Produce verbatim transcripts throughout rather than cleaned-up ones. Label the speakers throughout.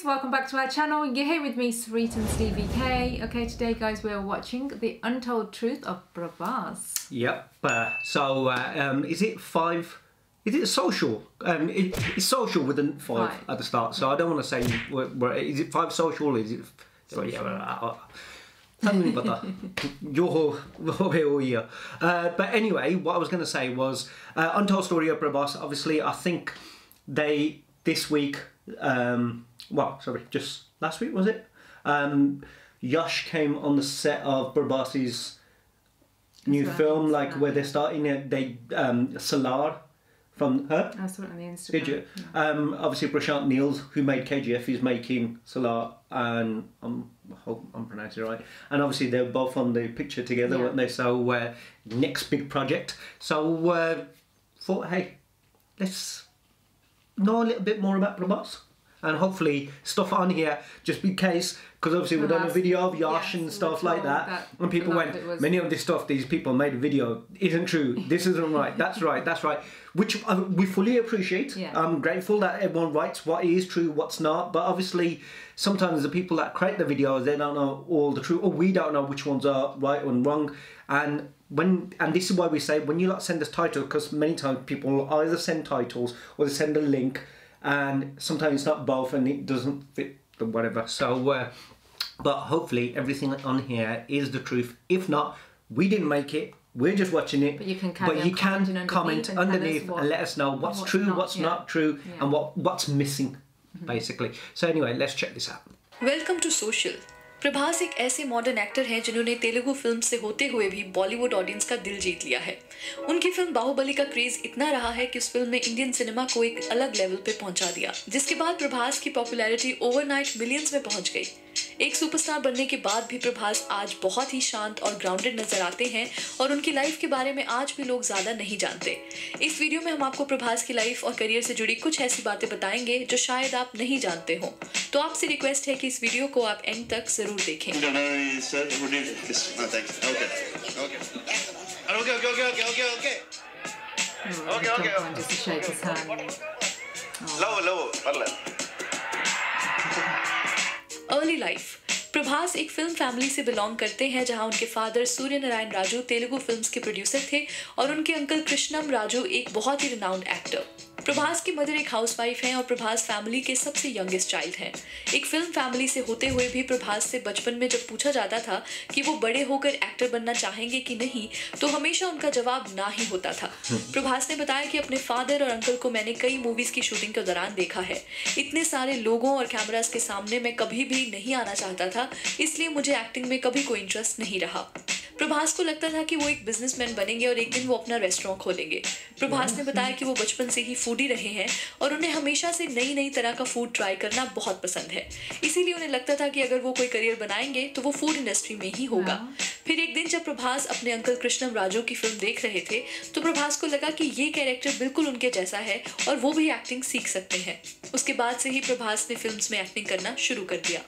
Speaker 1: welcome back to our channel. You're here with me, Sarit and Stevie K. Okay, today guys we're watching The Untold Truth of Prabhas.
Speaker 2: Yep, uh, so uh, um, is it five, is it social? Um, it, it's social with a five, five at the start, so I don't want to say, where, where, is it five social or is it, so yeah, uh, uh, but anyway, what I was going to say was, uh, Untold Story of Prabhas, obviously I think they, this week, um, well, sorry, just last week was it? Um, Yash came on the set of Prabhas's new
Speaker 1: right,
Speaker 2: film, like where they're starting it. They um, Salar from her.
Speaker 1: I saw it on the Instagram.
Speaker 2: Did you?
Speaker 1: Yeah.
Speaker 2: Um, obviously, Prashant Neels, who made K G F, is making Salar, and um, I hope I'm pronouncing it right. And obviously, they're both on the picture together,
Speaker 1: yeah.
Speaker 2: weren't they? So uh, next big project. So uh, thought, hey, let's know a little bit more about Prabhas. And hopefully stuff on here, just in case, because obviously we've done a video of Yash yes, and stuff like that, that, and people went, was... many of this stuff, these people made a video, isn't true, this isn't right, that's right, that's right, which uh, we fully appreciate. Yeah. I'm grateful that everyone writes what is true, what's not, but obviously sometimes the people that create the videos, they don't know all the truth, or we don't know which ones are right and wrong, and when and this is why we say, when you lot send us titles, because many times people either send titles or they send a link, and sometimes it's not both and it doesn't fit the whatever, so uh, but hopefully everything on here is the truth. If not, we didn't make it, we're just watching it,
Speaker 1: but you can,
Speaker 2: but you can
Speaker 1: underneath
Speaker 2: comment
Speaker 1: and
Speaker 2: underneath
Speaker 1: what,
Speaker 2: and let us know what's, what's true, not, what's yeah. not true, yeah. and what what's missing, mm-hmm. basically. So anyway, let's check this out.
Speaker 3: Welcome to Social. Prabhas एक ऐसे modern actor हैं जिन्होंने Telugu film से होते हुए भी Bollywood audience का दिल जीत लिया है। उनकी फिल्म बाहुबली का क्रेज इतना रहा है कि उस फिल्म ने इंडियन सिनेमा को एक अलग लेवल पे पहुंचा दिया, जिसके बाद प्रभास की पॉपुलैरिटी ओवरनाइट मिलियंस में पहुंच गई। एक सुपरस्टार बनने के बाद भी प्रभास आज बहुत ही शांत और ग्राउंडेड नजर आते हैं और उनकी लाइफ के बारे में आज भी लोग ज्यादा नहीं जानते। इस वीडियो में हम आपको प्रभास की लाइफ और करियर से जुड़ी कुछ ऐसी बातें बताएंगे जो शायद आप नहीं जानते हो, तो आपसे रिक्वेस्ट है कि इस वीडियो को आप एंड तक जरूर देखें। Early life. प्रभास एक फिल्म फैमिली से बिलोंग करते हैं जहां उनके फादर सूर्य नारायण राजू तेलुगु फिल्म्स के प्रोड्यूसर थे और उनके अंकल कृष्णम राजू एक बहुत ही रिनाउंड एक्टर। प्रभास की मदर एक हाउसवाइफ हैं और प्रभास फैमिली के सबसे यंगेस्ट चाइल्ड हैं। एक फिल्म फैमिली से होते हुए भी प्रभास से बचपन में जब पूछा जाता था कि वो बड़े होकर एक्टर बनना चाहेंगे कि नहीं, तो हमेशा उनका जवाब ना ही होता था। प्रभास ने बताया कि अपने फादर और अंकल को मैंने कई मूवीज की शूटिंग के दौरान देखा है। इतने सारे लोगों और कैमरास के सामने मैं कभी भी नहीं आना चाहता था, इसलिए मुझे एक्टिंग में कभी कोई इंटरेस्ट नहीं रहा। प्रभास को लगता था कि वो एक बिजनेसमैन बनेंगे और एक दिन वो अपना रेस्टोरेंट खोलेंगे। प्रभास ने बताया कि वो बचपन से ही फूडी रहे हैं और उन्हें हमेशा से नई नई तरह का फूड ट्राई करना बहुत पसंद है, इसीलिए उन्हें लगता था कि अगर वो कोई करियर बनाएंगे तो वो फूड इंडस्ट्री में ही होगा। फिर एक दिन जब प्रभास अपने अंकल कृष्णम राजू की फिल्म देख रहे थे तो प्रभास को लगा कि ये कैरेक्टर बिल्कुल उनके जैसा है और वो भी एक्टिंग सीख सकते हैं। उसके बाद से ही प्रभास ने फिल्म्स में एक्टिंग करना शुरू कर दिया।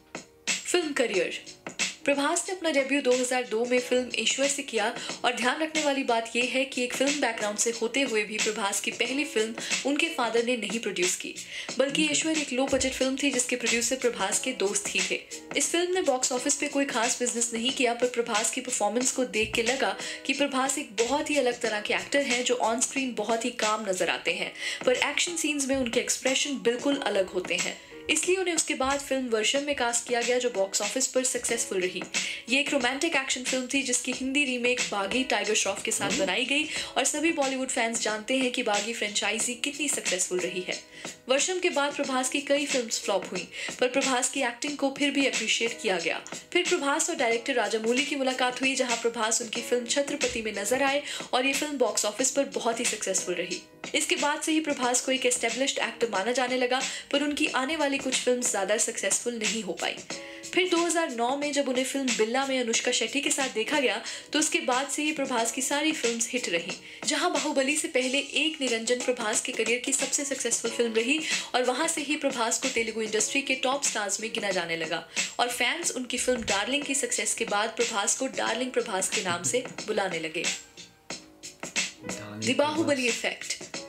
Speaker 3: Film career. प्रभास ने अपना डेब्यू दो हज़ार दो में फिल्म ईश्वर से किया और ध्यान रखने वाली बात यह है कि एक फिल्म बैकग्राउंड से होते हुए भी प्रभास की पहली फिल्म उनके फादर ने नहीं प्रोड्यूस की, बल्कि ईश्वर एक लो बजट फिल्म थी जिसके प्रोड्यूसर प्रभास के दोस्त ही थे। इस फिल्म ने बॉक्स ऑफिस पे कोई खास बिजनेस नहीं किया, पर प्रभास की परफॉर्मेंस को देख के लगा कि प्रभास एक बहुत ही अलग तरह के एक्टर हैं जो ऑन स्क्रीन बहुत ही काम नजर आते हैं, पर एक्शन सीन्स में उनके एक्सप्रेशन बिल्कुल अलग होते हैं। इसलिए उन्हें उसके बाद फिल्म वर्षम में कास्ट किया गया जो बॉक्स ऑफिस पर सक्सेसफुल रही। ये एक रोमांटिक एक्शन फिल्म थी जिसकी हिंदी रीमेक बागी टाइगर श्रॉफ के साथ बनाई गई और सभी बॉलीवुड फैंस जानते हैं कि बागी फ्रेंचाइजी कितनी सक्सेसफुल रही है। वर्षम के बाद प्रभास की कई फिल्म्स फ्लॉप हुई, पर प्रभास की एक्टिंग को फिर भी अप्रिशिएट किया गया। फिर प्रभास और डायरेक्टर राजामौली की मुलाकात हुई जहां प्रभास उनकी फिल्म छत्रपति में नजर आए और ये फिल्म बॉक्स ऑफिस पर बहुत ही सक्सेसफुल रही। इसके बाद से ही प्रभास को एक एस्टेब्लिश्ड एक्टर माना जाने लगा, पर उनकी आने वाली कुछ फिल्म्स ज्यादा सक्सेसफुल नहीं हो पाई। फिर दो हज़ार नौ में जब उन्हें फिल्म बिल्ला में अनुष्का शेट्टी के साथ देखा गया तो उसके बाद से ही प्रभास की सारी फिल्म्स हिट रही। जहां बाहुबली से पहले एक निरंजन प्रभास के करियर की सबसे सक्सेसफुल फिल्म रही और वहां से ही प्रभास को तेलुगु इंडस्ट्री के टॉप स्टार्स में गिना जाने लगा और फैंस उनकी फिल्म डार्लिंग की सक्सेस के बाद प्रभास को डार्लिंग प्रभास के नाम से बुलाने लगे। The Baahubali effect.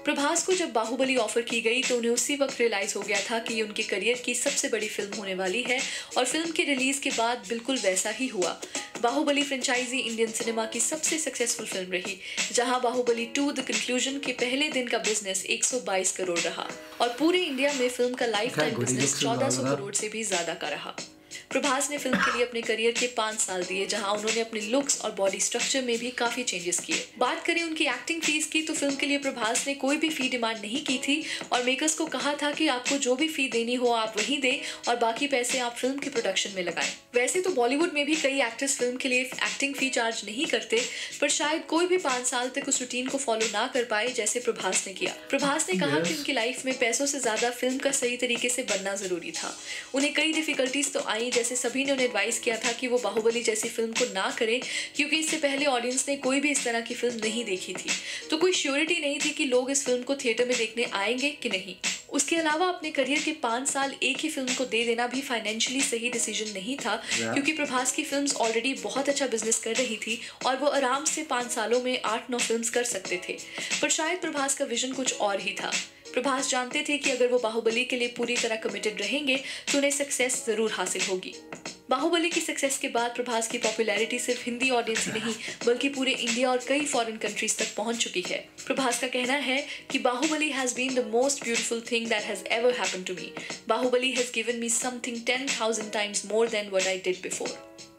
Speaker 3: प्रभास को जब बाहुबली ऑफर की गई तो उन्हें उसी वक्त रियलाइज हो गया था कि ये उनके करियर की सबसे बड़ी फिल्म होने वाली है और फिल्म के रिलीज के बाद बिल्कुल वैसा ही हुआ। बाहुबली फ्रेंचाइजी इंडियन सिनेमा की सबसे सक्सेसफुल फिल्म रही, जहां बाहुबली टू द कंक्लूजन के पहले दिन का बिजनेस एक सौ बाईस करोड़ रहा और पूरे इंडिया में फिल्म का लाइफ टाइम बिजनेस चौदह सौ करोड़ से भी ज्यादा का रहा। प्रभास ने फिल्म के लिए अपने करियर के पांच साल दिए, जहां उन्होंने अपने लुक्स और बॉडी स्ट्रक्चर में भी काफी चेंजेस किए। बात करें उनकी एक्टिंग फीस की तो फिल्म के लिए प्रभास ने कोई भी फी डिमांड नहीं की थी और मेकर्स को कहा था कि आपको जो भी फी देनी हो आप वही दें और बाकी पैसे आप फिल्म के प्रोडक्शन में लगाएं। वैसे तो बॉलीवुड में भी कई एक्टर्स फिल्म के लिए एक्टिंग फी चार्ज नहीं करते, पर शायद कोई भी पांच साल तक उस रूटीन को फॉलो ना कर पाए जैसे प्रभास ने किया। प्रभास ने कहा कि उनकी लाइफ में पैसों से ज्यादा फिल्म का सही तरीके से बनना जरूरी था। उन्हें कई डिफिकल्टीज तो आई, जैसे सभी ने उन्हें एडवाइस किया था कि वो बाहुबली जैसी फिल्म को ना करें क्योंकि इससे पहले ऑडियंस ने कोई भी इस तरह की फिल्म नहीं देखी थी, तो कोई श्योरिटी नहीं थी कि लोग इस फिल्म को थिएटर में देखने आएंगे कि नहीं। उसके अलावा अपने करियर के पांच साल एक ही फिल्म को दे देना भी फाइनेंशियली सही डिसीजन नहीं था, क्योंकि प्रभास की फिल्म्स ऑलरेडी बहुत अच्छा बिजनेस कर रही थी और वो आराम से पांच सालों में आठ नौ फिल्म्स कर सकते थे। पर शायद प्रभास का विजन कुछ और ही था। प्रभास जानते थे कि अगर वो बाहुबली के लिए पूरी तरह कमिटेड रहेंगे तो उन्हें सक्सेस जरूर हासिल होगी। बाहुबली की सक्सेस के बाद प्रभास की पॉपुलैरिटी सिर्फ हिंदी ऑडियंस ही नहीं बल्कि पूरे इंडिया और कई फॉरेन कंट्रीज तक पहुंच चुकी है। प्रभास का कहना है कि Baahubali has been the most beautiful thing that has ever happened to me. Baahubali has given me something ten thousand times more then what I did before.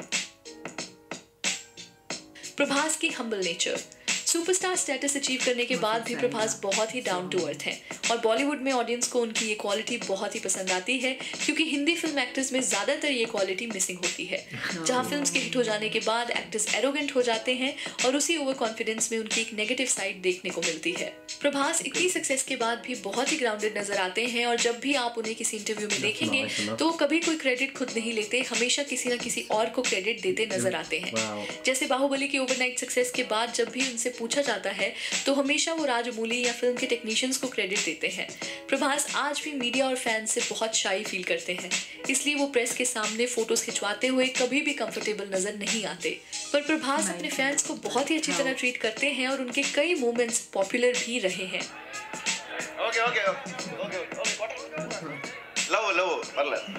Speaker 3: Prabhas की humble nature. Superstar status achieve करने के बाद भी प्रभास बहुत ही डाउन टू अर्थ हैं और बॉलीवुड में audience को उनकी ये क्वालिटी बहुत ही पसंद आती है, क्योंकि हिंदी फिल्म एक्टर्स में ज्यादातर ये क्वालिटी मिसिंग होती है, जहां फिल्म्स के हिट हो जाने के बाद एक्टर्स एरोगेंट हो जाते हैं और उसी ओवर कॉन्फिडेंस में उनकी एक नेगेटिव साइड देखने को मिलती है। प्रभास इतनी सक्सेस के बाद भी बहुत ही ग्राउंडेड नजर आते हैं और जब भी आप उन्हें किसी इंटरव्यू में देखेंगे तो कभी कोई क्रेडिट खुद नहीं लेते, हमेशा किसी न किसी और को क्रेडिट देते नजर आते हैं। जैसे बाहुबली की ओवरनाइट सक्सेस के बाद जब भी उनसे पूछा जाता है तो हमेशा वो राजमौली या फिल्म के टेक्नीशियंस को क्रेडिट देते हैं। प्रभास आज भी मीडिया और फैंस से बहुत शाई फील करते हैं, इसलिए वो प्रेस के सामने फोटोज खिंचवाते हुए कभी भी कंफर्टेबल नजर नहीं आते। पर प्रभास अपने फैंस को बहुत ही अच्छी तरह ट्रीट करते हैं और उनके कई मूवमेंट्स पॉपुलर भी रहे हैं।
Speaker 4: ओके ओके ओके ओके लो लो परले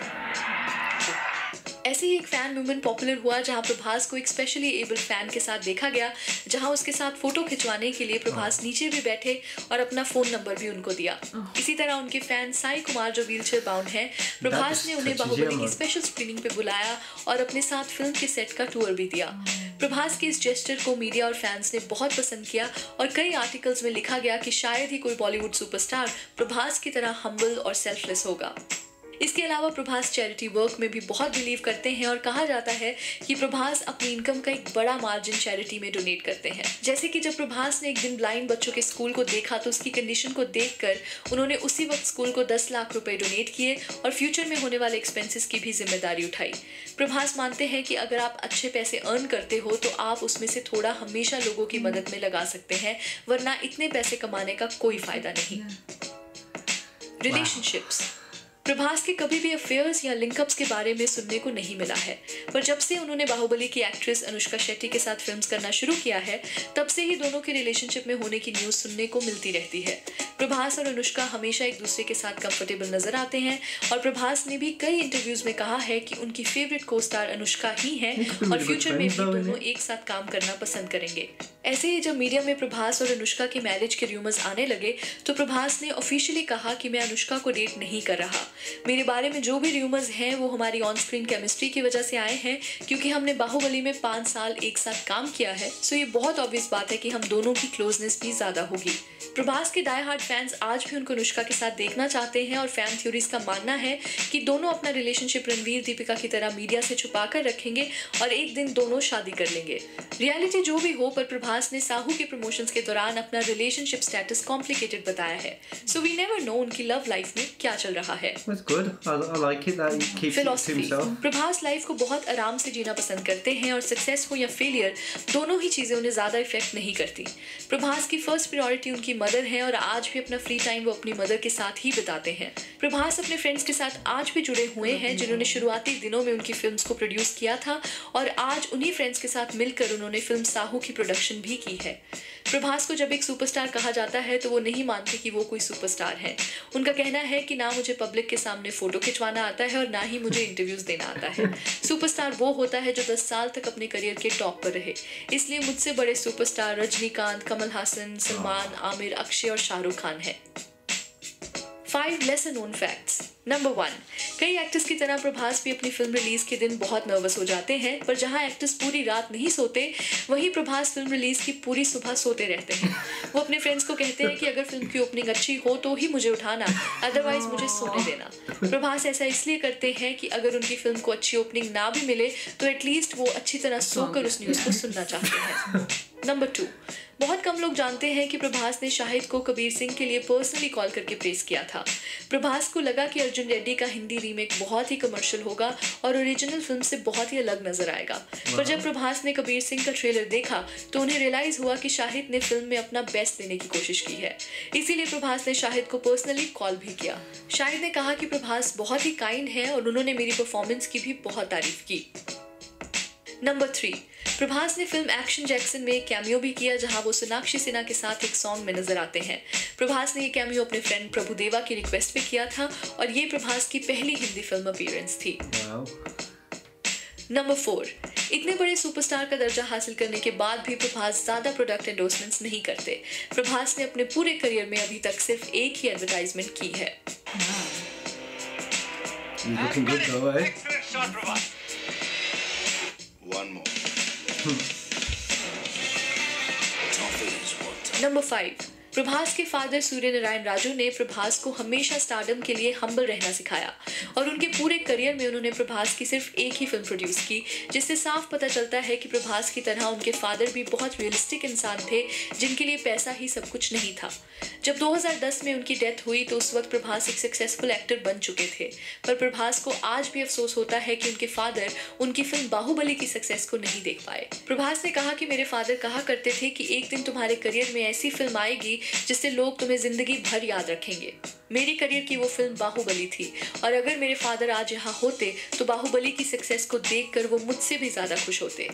Speaker 3: ऐसे ही एक फैन मूवमेंट पॉपुलर हुआ जहां प्रभास को एक स्पेशली एबल फैन के साथ देखा गया, जहां उसके साथ फोटो खिंचवाने के लिए प्रभास नीचे भी बैठे और अपना फोन नंबर भी उनको दिया। इसी तरह उनके फैन साई कुमार जो व्हीलचेयर बाउंड हैं, प्रभास ने उन्हें बाहुबली की स्पेशल स्क्रीनिंग पे बुलाया और अपने साथ फिल्म के सेट का टूर भी दिया। प्रभास के इस जेस्चर को मीडिया और फैंस ने बहुत पसंद किया और कई आर्टिकल्स में लिखा गया कि शायद ही कोई बॉलीवुड सुपरस्टार प्रभास की तरह हम्बल और सेल्फलेस होगा। इसके अलावा प्रभास चैरिटी वर्क में भी बहुत बिलीव करते हैं और कहा जाता है कि प्रभास अपनी इनकम का एक बड़ा मार्जिन चैरिटी में डोनेट करते हैं। जैसे कि जब प्रभास ने एक दिन ब्लाइंड बच्चों के स्कूल को देखा तो उसकी कंडीशन को देखकर उन्होंने उसी वक्त स्कूल को दस लाख रुपए डोनेट किए और फ्यूचर में होने वाले एक्सपेंसेस की भी जिम्मेदारी उठाई। प्रभास मानते हैं कि अगर आप अच्छे पैसे अर्न करते हो तो आप उसमें से थोड़ा हमेशा लोगों की मदद में लगा सकते हैं, वरना इतने पैसे कमाने का कोई फायदा नहीं। रिलेशनशिप्स। प्रभास के कभी भी अफेयर्स या लिंकअप्स के बारे में सुनने को नहीं मिला है, पर जब से उन्होंने बाहुबली की एक्ट्रेस अनुष्का शेट्टी के साथ फिल्म्स करना शुरू किया है तब से ही दोनों के रिलेशनशिप में होने की न्यूज़ सुनने को मिलती रहती है। प्रभास और अनुष्का हमेशा एक दूसरे के साथ कंफर्टेबल नजर आते हैं और प्रभास ने भी कई इंटरव्यूज में कहा है कि उनकी फेवरेट को स्टार अनुष्का ही हैं और फ्यूचर में भी दोनों एक साथ काम करना पसंद करेंगे। ऐसे ही जब मीडिया में प्रभास और अनुष्का के मैरिज के रूमर्स आने लगे तो प्रभास ने ऑफिशियली कहा कि मैं अनुष्का को डेट नहीं कर रहा। मेरे बारे में जो भी रूमर्स हैं वो हमारी ऑन स्क्रीन केमिस्ट्री की वजह से आए हैं, क्योंकि हमने बाहुबली में पाँच साल एक साथ काम किया है, सो ये बहुत ऑब्वियस बात है कि हम दोनों की क्लोजनेस भी ज्यादा होगी। प्रभास के डाई हार्ड फैंस आज भी उनको अनुष्का के साथ देखना चाहते हैं और फैन थ्योरीज का मानना है कि दोनों अपना रिलेशनशिप रणवीर दीपिका की तरह मीडिया से छुपा कर रखेंगे और एक दिन दोनों शादी कर लेंगे। रियलिटी जो भी हो, पर प्रभास ने साहू के प्रमोशंस के दौरान अपना रिलेशनशिप स्टेटस कॉम्प्लिकेटेड बताया है, सो वी नेवर नो उनकी लव लाइफ में क्या चल रहा है। फिलॉसफी। प्रभास लाइफ को बहुत आराम से जीना पसंद करते हैं और सक्सेस हो या फेलियर दोनों ही चीजें उन्हें ज्यादा इफेक्ट नहीं करती। प्रभास की फर्स्ट प्रायोरिटी उनकी मदर है और आज भी अपना फ्री टाइम वो अपनी मदर के साथ ही बिताते हैं। प्रभास अपने फ्रेंड्स के साथ आज भी जुड़े हुए हैं जिन्होंने शुरुआती दिनों में उनकी फिल्म्स को प्रोड्यूस किया था और आज उन्हीं फ्रेंड्स के साथ मिलकर उन्होंने फिल्म साहू की प्रोडक्शन भी की है। प्रभास को जब एक सुपरस्टार कहा जाता है तो वो नहीं मानते कि वो कोई सुपरस्टार है। उनका कहना है कि ना मुझे पब्लिक के सामने फोटो खिंचवाना आता है और ना ही मुझे इंटरव्यूज देना आता है। सुपरस्टार वो होता है जो दस साल तक अपने करियर के टॉप पर रहे। इसलिए मुझसे बड़े सुपरस्टार रजनीकांत, कमल हासन, सलमान, आमिर, अक्षय और शाहरुख खान है। Five lesser known facts. Number one, कई एक्टर्स की तरह प्रभास भी अपनी फिल्म रिलीज के दिन बहुत नर्वस हो जाते हैं, पर जहां एक्टर्स पूरी रात नहीं सोते, वहीं प्रभास फिल्म रिलीज की पूरी सुबह सोते रहते हैं। वो अपने फ्रेंड्स को कहते हैं कि अगर फिल्म की ओपनिंग अच्छी हो तो ही मुझे उठाना, अदरवाइज मुझे सोने देना। प्रभास ऐसा इसलिए करते हैं कि अगर उनकी फिल्म को अच्छी ओपनिंग ना भी मिले तो एटलीस्ट वो अच्छी तरह सोकर उस न्यूज को सुनना चाहते हैं। नंबर टू, बहुत कम लोग जानते हैं कि प्रभास ने शाहिद को कबीर सिंह के लिए पर्सनली कॉल करके प्रेस किया था। प्रभास को लगा कि अर्जुन रेड्डी का हिंदी रीमेक बहुत ही कमर्शियल होगा और ओरिजिनल फिल्म से बहुत ही अलग नजर आएगा। पर जब प्रभास ने कबीर सिंह का ट्रेलर देखा तो उन्हें रियलाइज हुआ कि शाहिद ने फिल्म में अपना बेस्ट देने की कोशिश की है। इसीलिए प्रभास ने शाहिद को पर्सनली कॉल भी किया। शाहिद ने कहा कि प्रभास बहुत ही काइंड है और उन्होंने मेरी परफॉर्मेंस की भी बहुत तारीफ की। नंबर थ्री, प्रभास ने फिल्म एक्शन जैक्सन में एक कैमियो भी किया जहां वो सोनाक्षी सिन्हा के साथ एक सॉन्ग में नजर आते हैं। प्रभास ने ये कैमियो अपने फ्रेंड प्रभुदेवा की रिक्वेस्ट पे किया था और ये प्रभास की पहली हिंदी फिल्म अपीयरेंस थी। नंबर फोर, इतने बड़े सुपरस्टार का दर्जा हासिल करने के बाद भी प्रभास ज्यादा प्रोडक्ट एंडोर्समेंट्स नहीं करते। प्रभास ने अपने पूरे करियर में अभी तक सिर्फ एक ही एडवर्टाइजमेंट की है। नंबर फाइव, प्रभास के फादर सूर्य नारायण राजू ने प्रभास को हमेशा स्टारडम के लिए हम्बल रहना सिखाया और उनके पूरे करियर में उन्होंने प्रभास की सिर्फ एक ही फिल्म प्रोड्यूस की, जिससे साफ पता चलता है कि प्रभास की तरह उनके फादर भी बहुत रियलिस्टिक इंसान थे जिनके लिए पैसा ही सब कुछ नहीं था। जब दो हज़ार दस में उनकी डेथ हुई तो उस वक्त प्रभास एक सक्सेसफुल एक्टर बन चुके थे, पर प्रभास को आज भी अफसोस होता है कि उनके फादर उनकी फिल्म बाहुबली की सक्सेस को नहीं देख पाए। प्रभास ने कहा कि मेरे फादर कहा करते थे कि एक दिन तुम्हारे करियर में ऐसी फिल्म आएगी जिससे लोग तुम्हें जिंदगी भर याद रखेंगे। मेरी करियर की वो फिल्म बाहुबली थी और अगर मेरे फादर आज यहाँ होते तो बाहुबली की सक्सेस को देखकर वो मुझसे भी ज्यादा खुश होते।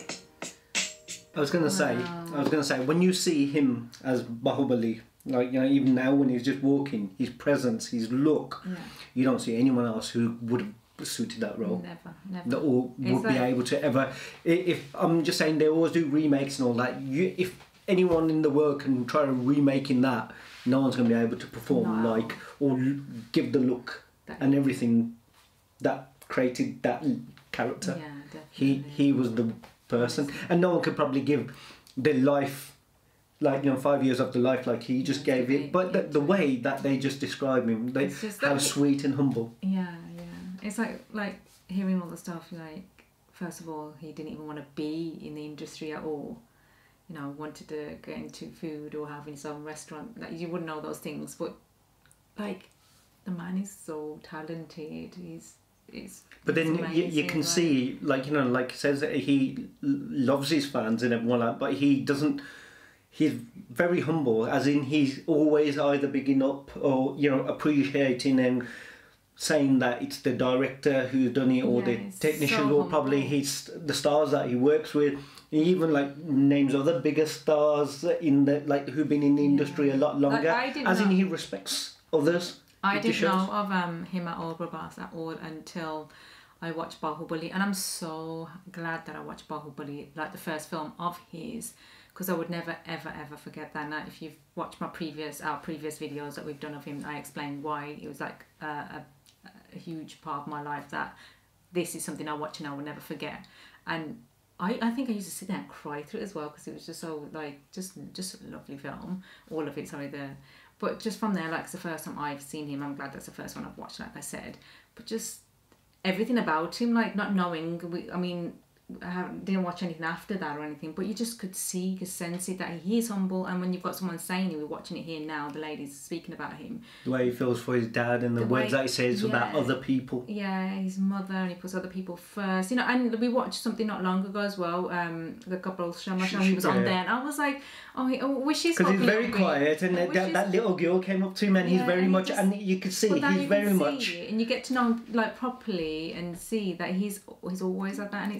Speaker 2: I was gonna say, I was gonna say, when you see him as Bahubali, like, you know, even now when he's just walking, his presence, his look, yeah. you don't see anyone else who would have suited that role.
Speaker 1: Never, never.
Speaker 2: That or would like... be able to ever. If I'm just saying, they always do remakes and all that. You, if anyone in the world can try to remaking that, no one's going to be able to perform no. like or give the look that and everything that created that character.
Speaker 1: Yeah, definitely.
Speaker 2: He he was the person, and no one could probably give their life, like, you know, five years of the life like he just gave it. But the, the way that they just describe him, they how sweet and humble.
Speaker 1: Yeah, yeah. It's like like hearing all the stuff. Like, first of all, he didn't even want to be in the industry at all. You know, wanted to get into food or having some restaurant. Like, you wouldn't know those things, but like, the man is so talented. He's, he's
Speaker 2: But then
Speaker 1: he's
Speaker 2: you, you can
Speaker 1: like,
Speaker 2: see, like, you know, like it says that he loves his fans and everyone like, but he doesn't. He's very humble, as in he's always either bigging up or, you know, appreciating and saying that it's the director who's done it or yeah, the technician so or probably he's the stars that he works with. He even like names other bigger stars in the like who've been in the industry yeah. a lot longer. Like, as know. in he respects others.
Speaker 1: I didn't know of um, him at all, Prabhas, at all until I watched Bahubali, and I'm so glad that I watched Bahubali, like the first film of his, because I would never ever ever forget that. Now, if you've watched my previous our previous videos that we've done of him, I explained why it was like a, a, a huge part of my life, that this is something I watch and I will never forget. And I, I think I used to sit there and cry through it as well, because it was just so like just just a lovely film, all of it. Sorry, the but just from there, like it's the first time I've seen him. I'm glad that's the first one I've watched, like I said. But just everything about him, like not knowing, we, I mean, I haven't, didn't watch anything after that or anything, but you just could see, you could sense it, that he is humble. And when you've got someone saying it, we're watching it here now, the lady's speaking about him,
Speaker 2: the way he feels for his dad and the, the words way, that he says yeah, about other people,
Speaker 1: yeah, his mother, and he puts other people first, you know. And we watched something not long ago as well, um the couple Shama Shama, he was yeah. on there, and I was like, oh, he, oh wish he's
Speaker 2: because he's very quiet, and that, that, that little girl came up to him, and yeah, he's very and much just, and you could see he's very much
Speaker 1: it, and you get to know him like properly and see that he's he's always like that, and it's that's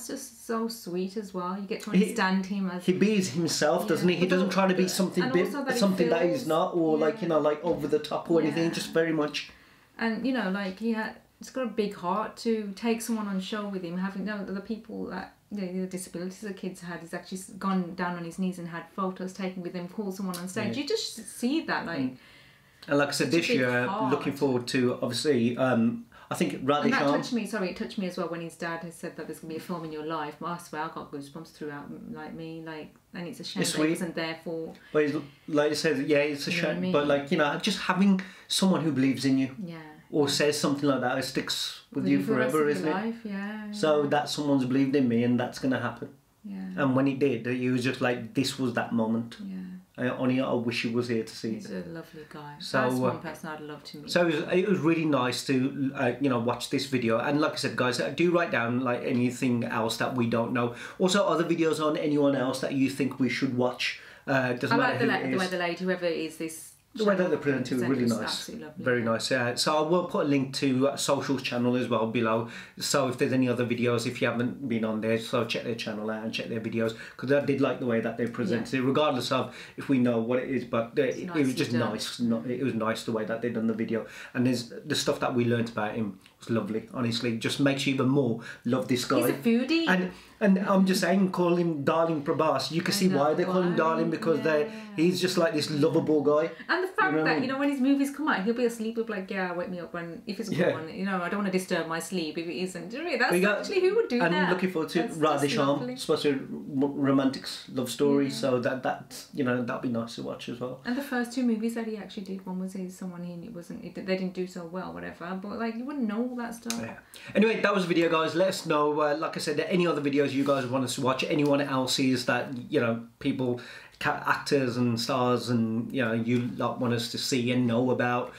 Speaker 1: that's just so sweet as well. You get to understand
Speaker 2: he,
Speaker 1: him as
Speaker 2: he bees himself, doesn't
Speaker 1: yeah.
Speaker 2: he? He
Speaker 1: But
Speaker 2: doesn't
Speaker 1: the-
Speaker 2: try to be something
Speaker 1: and
Speaker 2: bit,
Speaker 1: also that he
Speaker 2: something that
Speaker 1: feels-
Speaker 2: he's not, or
Speaker 1: yeah.
Speaker 2: like you know, like over the top or anything.
Speaker 1: Yeah.
Speaker 2: Just very much.
Speaker 1: And you know, like he had, he's got a big heart to take someone on show with him. Having you know, the people that you know, the disabilities the kids had, he's actually gone down on his knees and had photos taken with him. Called someone on stage.
Speaker 2: Yeah.
Speaker 1: You just see that, like.
Speaker 2: Mm. And like I said,
Speaker 1: Such a
Speaker 2: this
Speaker 1: big
Speaker 2: year,
Speaker 1: heart.
Speaker 2: looking forward to obviously. Um, I think
Speaker 1: And that
Speaker 2: Radisham.
Speaker 1: touched me. Sorry, it touched me as well when his dad has said that there's gonna be a film in your life. But I swear, I got goosebumps throughout. Like me, like, and it's a shame
Speaker 2: It's
Speaker 1: that he
Speaker 2: sweet.
Speaker 1: wasn't there for.
Speaker 2: But he's, like I said, yeah, it's a
Speaker 1: You know what I
Speaker 2: shame.
Speaker 1: mean?
Speaker 2: But like you know, just having someone who believes in you
Speaker 1: Yeah.
Speaker 2: or says something like that, it sticks with you
Speaker 1: For the rest
Speaker 2: forever,
Speaker 1: of
Speaker 2: isn't
Speaker 1: your
Speaker 2: it?
Speaker 1: life, yeah.
Speaker 2: So
Speaker 1: yeah.
Speaker 2: that someone's believed in me, and that's gonna happen.
Speaker 1: Yeah.
Speaker 2: And when he did, he was just like, this was that moment.
Speaker 1: Yeah.
Speaker 2: I, only I wish he was here to see
Speaker 1: He's
Speaker 2: it.
Speaker 1: a lovely guy.
Speaker 2: So,
Speaker 1: That's
Speaker 2: uh,
Speaker 1: one person I'd love to meet.
Speaker 2: So it was, it was really nice to uh, you know watch this video, and like I said, guys, do write down like anything else that we don't know. Also, other videos on anyone else that you think we should watch. Uh, doesn't
Speaker 1: I
Speaker 2: matter
Speaker 1: like the,
Speaker 2: who
Speaker 1: la-
Speaker 2: it
Speaker 1: the way
Speaker 2: is.
Speaker 1: the lady, whoever it is, this.
Speaker 2: The way that
Speaker 1: channel
Speaker 2: they present it was
Speaker 1: presenter
Speaker 2: really
Speaker 1: is
Speaker 2: nice,
Speaker 1: absolutely lovely,
Speaker 2: very
Speaker 1: yeah.
Speaker 2: nice. Yeah. So I will put a link to uh, Social's channel as well below. So if there's any other videos, if you haven't been on there, so check their channel out and check their videos, because I did like the way that they presented it, regardless of if we know what it is. But uh, it, it was
Speaker 1: nicely
Speaker 2: just
Speaker 1: done.
Speaker 2: nice. No, it was nice the way that they done the video, and there's the stuff that we learnt about him was lovely. Honestly, just makes you even more love this guy.
Speaker 1: He's a foodie.
Speaker 2: And and I'm just saying, call him Darling Prabhas. You can
Speaker 1: I
Speaker 2: see why
Speaker 1: know
Speaker 2: they call him
Speaker 1: why,
Speaker 2: Darling, because they
Speaker 1: yeah.
Speaker 2: he's just like this lovable guy.
Speaker 1: And the fact
Speaker 2: You know what I
Speaker 1: that,
Speaker 2: mean?
Speaker 1: you know, when his movies come out, he'll be asleep, he'll be like, yeah, wake me up when, if it's a good
Speaker 2: Yeah.
Speaker 1: one, you know, I don't want to disturb my sleep if it isn't. Do you know what I mean? That's
Speaker 2: We got-
Speaker 1: actually, who would do
Speaker 2: and
Speaker 1: that?
Speaker 2: looking forward to
Speaker 1: That's just
Speaker 2: Radisham.
Speaker 1: lovely.
Speaker 2: It's supposed to be a r- romantic s- love story, so that that you know that'd be nice to watch as well.
Speaker 1: And the first two movies that he actually did, one was his, someone he wasn't, he, they didn't do so well, whatever, but like, you wouldn't know all that stuff.
Speaker 2: Yeah. Anyway, that was the video, guys. Let us know. Uh, like I said, any other videos you guys want us to watch, anyone else is that you know people, ca- actors and stars, and you know you lot want us to see and know about.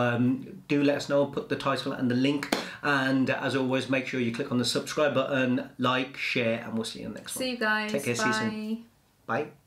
Speaker 2: Um, do let us know. Put the title and the link. And as always, make sure you click on the subscribe button, like, share, and we'll see you in the next one.
Speaker 1: See you guys.
Speaker 2: Take care.
Speaker 1: Bye.
Speaker 2: See you soon. Bye.